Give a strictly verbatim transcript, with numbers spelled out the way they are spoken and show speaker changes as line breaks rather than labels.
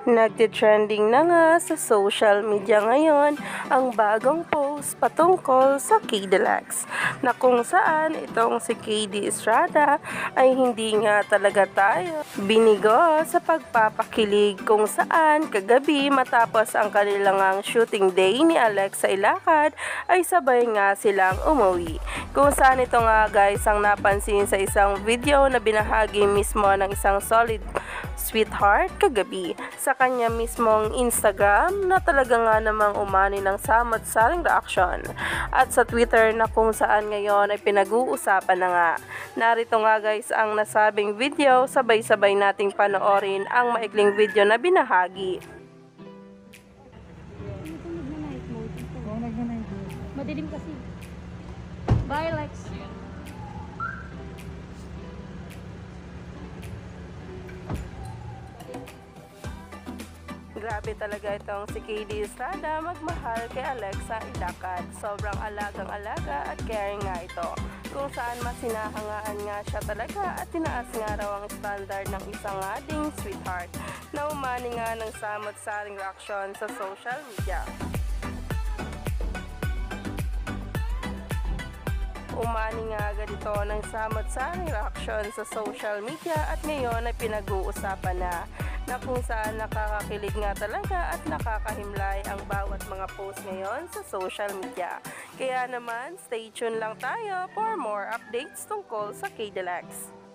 Nagtitrending na nga sa social media ngayon ang bagong post patungkol sa K D L X na kung saan itong si K D Estrada ay hindi nga talaga tayo binigo sa pagpapakilig kung saan kagabi matapos ang kanilang shooting day ni Alex sa Ilacad ay sabay nga silang umuwi. Kung saan ito nga guys ang napansin sa isang video na binahagi mismo ng isang solid sweetheart kagabi sa kanya mismong Instagram na talaga nga namang umani ng samot-saring reaction at sa Twitter na kung saan ngayon ay pinag-uusapan na nga. Narito nga guys ang nasabing video, sabay-sabay nating panoorin ang maikling video na binahagi.
Madilim kasi. Bye, Lex.
Grabe talaga itong si K D Estrada magmahal kay Alexa Ilacad. Sobrang alagang-alaga at caring nga ito. Kung saan masinahangaan nga siya talaga at tinaas nga raw ang standard ng isang ating sweetheart na umani nga ng samot-saring reaksyon sa social media. Umani nga agad ito ng samot-saring reaksyon sa social media at ngayon ay pinag-uusapan na na kung saan nakakakilig nga talaga at nakakahimlay ang bawat mga post ngayon sa social media. Kaya naman, stay tuned lang tayo for more updates tungkol sa K D L X.